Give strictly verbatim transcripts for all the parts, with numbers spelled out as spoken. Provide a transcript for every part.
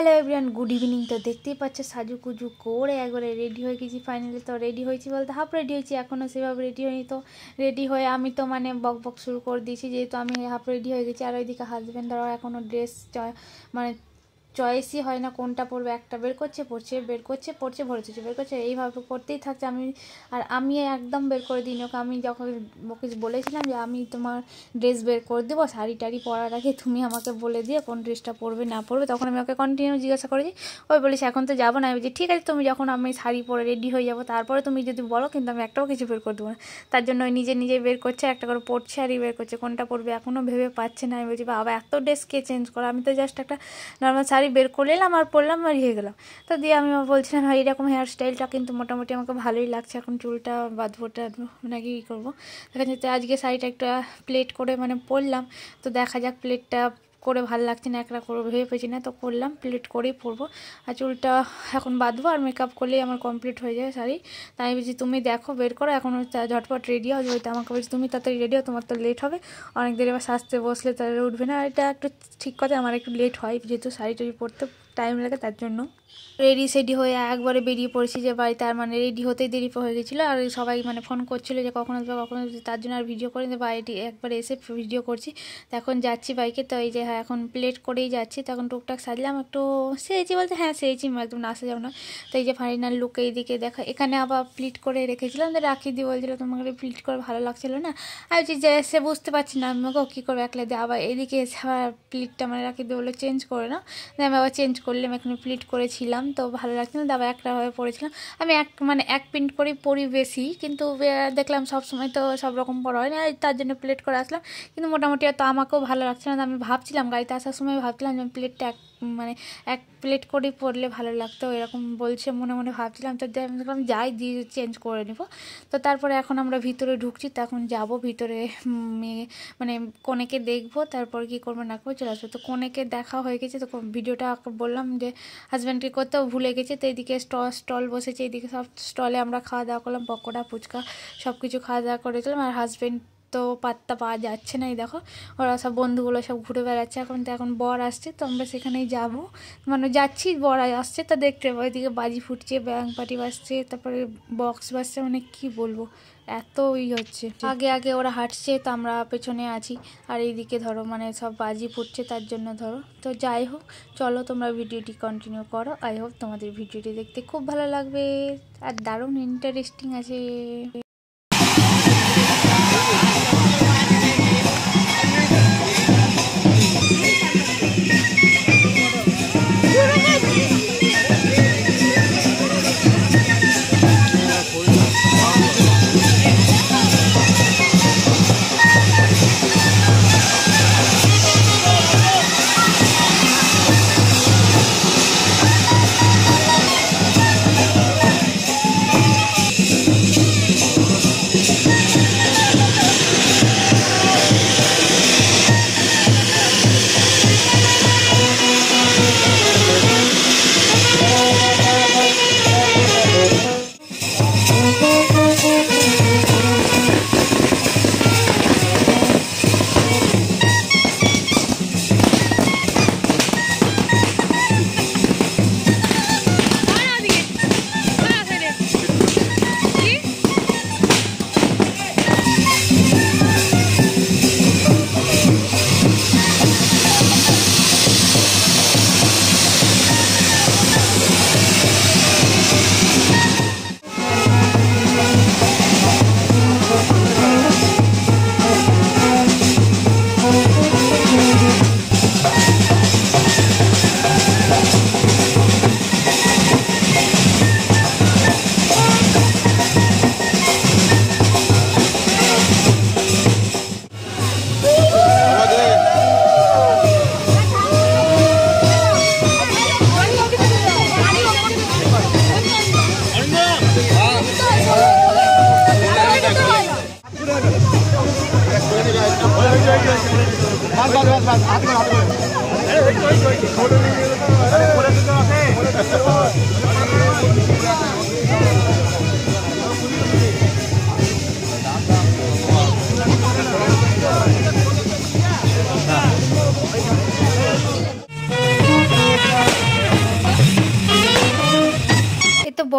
Hello everyone, good evening. তো দেখতেই পাচ্ছ সাজুকুজু করে একবারে রেডি হয়ে গেছি। ফাইনালি তো রেডি হয়েছি বলতে হাফ রেডি হয়েছি, এখনও সেভাবে রেডি হয়নি। তো রেডি হয়ে আমি তো মানে বক বক শুরু করে দিয়েছি, যেহেতু আমি হাফ রেডি হয়ে গেছি। আর ওইদিকে হাজব্যান্ডরাও এখনও ড্রেস মানে চয়েসই হয় না কোনটা পরবে, একটা বের করছে পড়ছে, বের করছে পড়ছে, ভরে দিচ্ছে, বের করছে, এইভাবে করতেই থাকছে। আমি আর আমি একদম বের করে দিই ওকে। আমি যখন ওকে বলেছিলাম যে আমি তোমার ড্রেস বের করে দেবো শাড়ি টাড়ি পরার আগে, তুমি আমাকে বলে দিয়ে কোন ড্রেসটা পরবে না পরবে। তখন আমি ওকে কন্টিনিউ জিজ্ঞাসা করেছি। ওই বলিস এখন তো যাবো না। আমি বলছি ঠিক আছে, তুমি যখন আমি শাড়ি পরে রেডি হয়ে যাবো তারপরে তুমি যদি বলো, কিন্তু আমি একটাও কিছু বের করে দেবো না। তার জন্য ওই নিজে নিজে বের করছে, একটা করে পড়ছে আর বের করছে, কোনটা পরবে এখনও ভেবে পাচ্ছে না। আমি বলছি বাবা এত ড্রেস কে চেঞ্জ করো, আমি তো জাস্ট একটা নর্মাল শাড়ি বের করে এলাম আর পরলাম আর হয়ে গেলাম। তো দিয়ে আমি বলছিলাম ভাই এরকম হেয়ার স্টাইলটা কিন্তু মোটামুটি আমাকে ভালোই লাগছে, এখন চুলটা বাঁধবোটা নাকি কী করবো দেখা যাচ্ছে। আজকে শাড়িটা একটা প্লেট করে মানে পরলাম, তো দেখা যাক প্লেটটা করে ভালো লাগছে না, একটা করে ভেবে পেয়েছি না, তো করলাম প্লেট করেই পরবো। আর চুলটা এখন বাঁধবো আর মেকআপ করলেই আমার কমপ্লিট হয়ে যায় শাড়ি। তাই আমি বলছি তুমি দেখো বের করো, এখন ঝটপট রেডি হও। হয়তো আমাকে বলছি তুমি তাড়াতাড়ি রেডি হও, তোমার তো লেট হবে, অনেক দেরি আবার সাজতে বসলে তাহলে উঠবে না। এটা একটু ঠিক কথা, আমার একটু লেট হয় যেহেতু শাড়ি টাড়ি পরতে টাইম লাগে, তার জন্য রেডি সেডি হয়ে একবারে বেরিয়ে পড়েছি যে বাড়ি। তার মানে রেডি হতেই দেরি হয়ে গেছিলো, আর সবাই মানে ফোন করছিলো যে কখন আসবে কখন আসবে, তার জন্য আর ভিডিও করি বাড়িটি একবারে এসে ভিডিও করছি। তো এখন যাচ্ছি বাইকে, তো এই যে হ্যাঁ এখন প্লেট করেই যাচ্ছি। তখন টুকটাক সাজলাম, একটু সেরেছি বলতে হ্যাঁ সেরেছি, একদম না আসা যাও না। তো এই যে ফাইনাল লুক এইদিকে দেখা, এখানে আবার প্লিট করে রেখেছিলাম, তো রাখি দিয়ে বলছিলো তোমাকে প্লিট করে ভালো লাগছিলো না। আর যে সে বুঝতে পারছি না আমাকে কী করবো একলা দিয়ে, আবার এদিকে এসে আবার প্লিটটা মানে রাখি দিয়ে বললো চেঞ্জ করে না। আমি আবার চেঞ্জ করলাম, এখানে প্লিট করেছিলাম তো ভালো লাগছে না, আবার একটাভাবে পরেছিলাম। আমি এক মানে এক প্রিন্ট করেই পরি বেশি, কিন্তু দেখলাম সব সময় তো সব রকম পরা হয় না, তার জন্য প্লেট করে আসলাম। কিন্তু মোটামুটি তো আমাকেও ভালো লাগছে না। আমি ভাবছিলাম গাড়িতে আসার সময় ভাবছিলাম যে প্লেটটা এক মানে এক প্লেট করেই পরলে ভালো লাগতো, এরকম বলছে মনে মনে ভাবছিলাম। তো দেখলাম যাই দিয়ে চেঞ্জ করে নেব। তো তারপরে এখন আমরা ভিতরে ঢুকছি, তখন যাব ভিতরে মেয়ে মানে কনেকে দেখবো, তারপর কি করবো না করবো চলে আসবো। তো কনেকে দেখা হয়ে গেছে, তো ভিডিওটা বললাম যে হাজব্যান্ডকে করতেও ভুলে গেছে। তো এইদিকে স্টল স্টল বসেছে, এইদিকে সব স্টলে আমরা খাওয়া দাওয়া করলাম, পকোড়া ফুচকা সব কিছু খাওয়া দাওয়া করেছিলাম। আর হাজব্যান্ড তো পাত্তা পাওয়া যাচ্ছে না, এই দেখো ওরা সব বন্ধুগুলো সব ঘুরে বেড়াচ্ছে। এখন তো এখন বর আসছে, তো আমরা সেখানেই যাবো, মানে যাচ্ছি বর আসছে। তো দেখতে পাবো এদিকে বাজি ফুটছে, ব্যাং পার্টি বাজছে, তারপরে বক্স বাজছে, মানে কি বলবো এত ই হচ্ছে। আগে আগে ওরা হাঁটছে, তো আমরা পেছনে আছি, আর এইদিকে ধরো মানে সব বাজি ফুটছে, তার জন্য ধরো। তো যাই হোক চলো তোমরা ভিডিওটি কন্টিনিউ করো, আই হোপ তোমাদের ভিডিওটি দেখতে খুব ভালো লাগবে আর দারুণ ইন্টারেস্টিং আছে।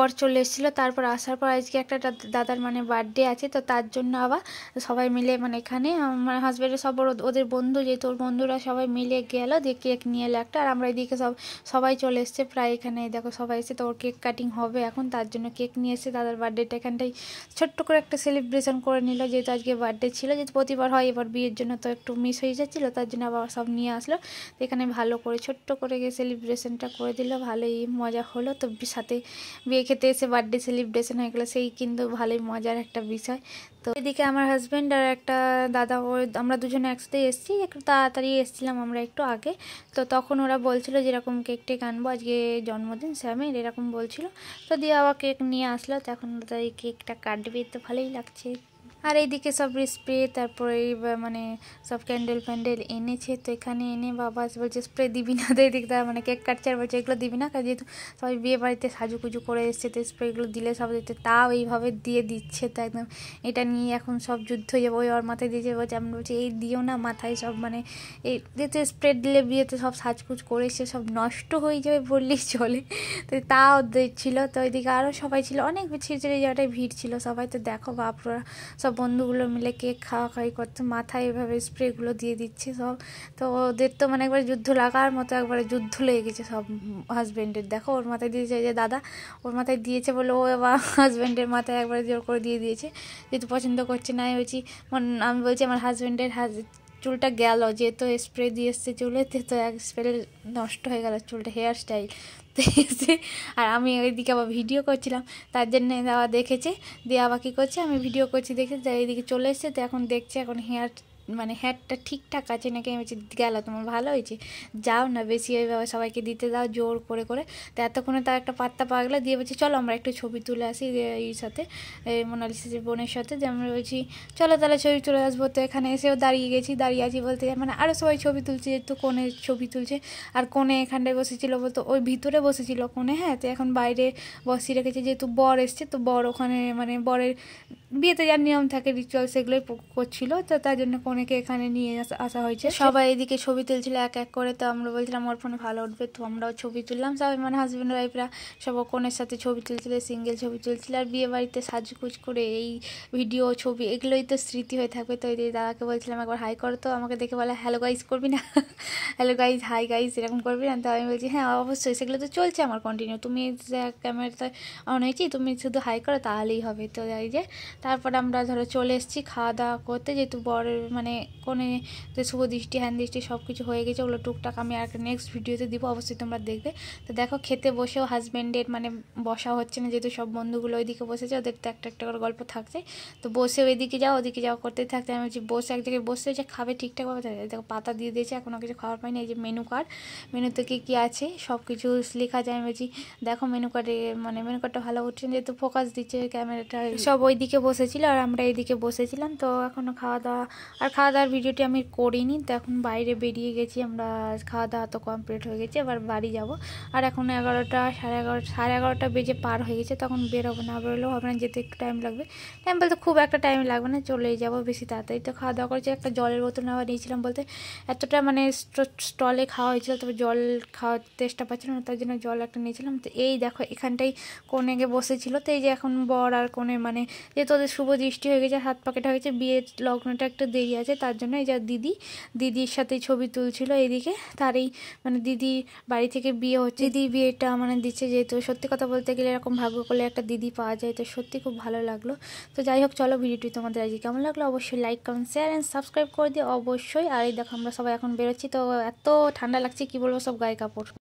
বর চলে এসেছিলো। তারপর আসার পর আজকে একটা দাদার মানে বার্থডে আছে, তো তার জন্য আবার সবাই মিলে মানে এখানে আমার হাজব্যান্ডের সব ওদের বন্ধু, যেহেতু ওর বন্ধুরা সবাই মিলে গেল, দিয়ে কেক নিয়ে এলো একটা। আর আমরা এদিকে সব সবাই চলে এসছে প্রায়, এখানে দেখো সবাই এসে, তো ওর কেক কাটিং হবে এখন, তার জন্য কেক নিয়ে এসে দাদার বার্থডেটা এখানটাই ছোট্ট করে একটা সেলিব্রেশন করে নিল, যেহেতু আজকে বার্থডে ছিল, যেহেতু প্রতিবার হয়, এবার বিয়ের জন্য তো একটু মিস হয়ে যাচ্ছিলো, তার জন্য আবার সব নিয়ে আসলো। তো এখানে ভালো করে ছোট্ট করে গিয়ে সেলিব্রেশনটা করে দিল, ভালোই মজা হলো। তো সাথে বিয়ে খেতে এসে বার্থডে সেলিব্রেশন হয়ে গেলো, সেই কিন্তু ভালোই মজার একটা বিষয়। তো এদিকে আমার হাজব্যান্ড আর একটা দাদা, ও আমরা দুজনে একসাথে এসেছি, একটু তাড়াতাড়ি এসেছিলাম আমরা একটু আগে। তো তখন ওরা বলছিল যেরকম কেক টেক আনবো, আজকে জন্মদিন স্যামের এরকম বলছিল। তো দিয়ে আবার কেক নিয়ে আসলো, তো এখন এই কেকটা কাটবে, তো ভালোই লাগছে। আর এইদিকে সব স্প্রে, তারপরে মানে সব ক্যান্ডেল ফ্যান্ডেল এনেছে। তো এখানে এনে বাবা বলছে স্প্রে দিবি না, তো এদিক তার মানে কেক কাটছে আর বলছে এগুলো দিবি না, কারণ যেহেতু সবাই বিয়ে বাড়িতে সাজুকুজু করে এসছে, তো স্প্রেগুলো দিলে সব দিতে, তাও এইভাবে দিয়ে দিচ্ছে। তো একদম এটা নিয়ে এখন সব যুদ্ধ হয়ে যাবে। ওই ওর মাথায় দিয়েছে, বলছে আমি বলছি এই দিও না মাথায়, সব মানে এই যেহেতু স্প্রে দিলে বিয়েতে সব সাজকুজ করে এসে সব নষ্ট হয়ে যাবে বললেই চলে, তো তাও দিচ্ছিল। তো ওইদিকে আরও সবাই ছিল, অনেক ছিঁড়ে জায়গাটায় ভিড় ছিল সবাই। তো দেখো বাপরা সব বন্ধুগুলো মিলে কেক খাওয়া খাওয়াই করছে, মাথায় এভাবে স্প্রেগুলো দিয়ে দিচ্ছে সব। তো ওদের তো মানে একবার যুদ্ধ লাগার মতো একবারে যুদ্ধ লেগে গেছে সব হাজব্যান্ডের। দেখো ওর মাথায় দিয়েছে, যে দাদা ওর মাথায় দিয়েছে বলে ও এবার হাজব্যান্ডের মাথায় একবারে জোর করে দিয়ে দিয়েছে, যেহেতু পছন্দ করছে না। বলছি আমি বলছি আমার হাজব্যান্ডের হাজ চুলটা গেল, যেহেতু স্প্রে দিয়ে এসছে চুলেতে, তো এক স্প্রে নষ্ট হয়ে গেল চুলটা, হেয়ার স্টাইল। তো এসে আর আমি ওইদিকে আবার ভিডিও করছিলাম, তার জন্য আবার দেখেছে, দিয়ে আবার কী করছে আমি ভিডিও করছি দেখে, এইদিকে চলে এসছে। তো এখন দেখছে এখন হেয়ার মানে হেয়ারটা ঠিকঠাক আছে নাকি। আমি বলছি গেল তোমার ভালো হয়েছে, যাও না বেশি ওইভাবে সবাইকে দিতে দাও জোর করে করে। তো এতক্ষণে তার একটা পাত্তা পাওয়া গেলো, দিয়ে বলছি চলো আমরা একটু ছবি তুলে আসি এই সাথে, মোনালিসার বোনের সাথে। যে আমরা বলছি চলো তাহলে ছবি তুলে আসবো। তো এখানে এসেও দাঁড়িয়ে গেছি, দাঁড়িয়ে আছি বলতে মানে আরও সবাই ছবি তুলছে, যেহেতু কোণে ছবি তুলছে। আর কোণে এখানটায় বসেছিল বলতো ওই ভিতরে বসেছিল কোণে, হ্যাঁ। তো এখন বাইরে বসিয়ে রেখেছে, যেহেতু বর এসছে, তো বর ওখানে মানে বরের বিয়েতে যার নিয়ম থাকে রিচুয়াল সেগুলোই করছিল, তো তার জন্য কনেকে এখানে নিয়ে আসা হয়েছে। সবাই এদিকে ছবি তুলছিল এক এক করে। তো আমরা বলছিলাম ওর ফোনে ভালো উঠবে, তো আমরাও ছবি তুললাম সবাই, মানে হাজব্যান্ড ওয়াইফরা সব কনের সাথে ছবি তুলছিল, সিঙ্গেল ছবি তুলছিল। আর বিয়ে বাড়িতে সাজুকুজ করে এই ভিডিও ছবি এগুলোই তো স্মৃতি হয়ে থাকবে। তো এই দাদাকে বলছিলাম একবার হাই করো, তো আমাকে দেখে বলে হ্যালো গাইজ করবি না, হ্যালো গাইজ হাই গাইজ এরকম করবি না। তো আমি বলছি হ্যাঁ অবশ্যই, সেগুলো তো চলছে আমার কন্টিনিউ, তুমি ক্যামেরাতে অন হয়েছি, তুমি শুধু হাই করো তাহলেই হবে। তো এই যে তারপর আমরা ধরো চলে এসেছি খাওয়া দাওয়া করতে, যেহেতু বরের মানে কোনে শুভ দৃষ্টি হ্যান দৃষ্টি সব কিছু হয়ে গেছে, ওগুলো টুকটাক আমি আর নেক্সট ভিডিওতে দিব, অবশ্যই তোমরা দেখবে। তো দেখো খেতে বসেও হাজব্যান্ডের মানে বসা হচ্ছে না, যেহেতু সব বন্ধুগুলো ওইদিকে বসেছে, ওদের তো একটা একটা করে গল্প থাকছে। তো বসে ওইদিকে যাও ওদিকে যাও করতেই থাকতে, আমি বলছি বসে এক জায়গায় বসে যে খাবে ঠিকঠাকভাবে থাকে। দেখো পাতা দিয়ে দিয়েছে, এখনও কিছু খাওয়ার পাইনি। এই যে মেনু কার্ড, মেনুতে কী কী আছে সব কিছু লেখা যায়। আমি বলছি দেখো মেনু কার্ডে মানে মেনু কার্ডটা ভালো উঠছে, যেহেতু ফোকাস দিচ্ছে ক্যামেরাটা। সব ওইদিকে বসেছিল আর আমরা এইদিকে বসেছিলাম। তো এখনও খাওয়া দাওয়া আর খাওয়া দাওয়ার ভিডিওটি আমি করিনি। তো এখন বাইরে বেরিয়ে গেছি আমরা, খাওয়া দাওয়া তো কমপ্লিট হয়ে গেছে, এবার বাড়ি যাব। আর এখন এগারোটা সাড়ে এগারোটা সাড়ে এগারোটা বেজে পার হয়ে গেছে, তখন বেরোবো, না বেরোলেও হবে না, যেতে একটু টাইম লাগবে। টাইম বলতে খুব একটা টাইম লাগবে না, চলেই যাবো বেশি তাড়াতাড়ি। তো খাওয়া দাওয়া করেছি, একটা জলের বোতল নেওয়া নিয়েছিলাম, বলতে এতটা মানে স্টলে খাওয়া হয়েছিল, তবে জল খাওয়ার চেষ্টা পাচ্ছিলাম না, তার জন্য জল একটা নিয়েছিলাম। তো এই দেখো এখানটাই কোণে গিয়ে বসেছিল। তো এই যে এখন বর আর কোণে মানে যেহেতু ওদের শুভ দৃষ্টি হয়ে গেছে, হাত পাকেট হয়ে গেছে, বিয়ের লগ্নটা একটু দেরি আছে, তার জন্য এই যে দিদি দিদির সাথে ছবি তুলছিল এদিকে। তার এই মানে দিদি বাড়ি থেকে বিয়ে হচ্ছে, দিদি বিয়েটা মানে দিচ্ছে, যেহেতু সত্যি কথা বলতে গেলে এরকম ভাগ্য করলে একটা দিদি পাওয়া যায়, তো সত্যি খুব ভালো লাগলো। তো যাই হোক চলো ভিডিওটি তোমাদের আজকে কেমন লাগলো অবশ্যই like comment share and subscribe করে দিও অবশ্যই। আর এই দেখো আমরা সবাই এখন বেরোচ্ছি, তো এত ঠান্ডা লাগছে কি বলবো, সব গায়ে কাপড়।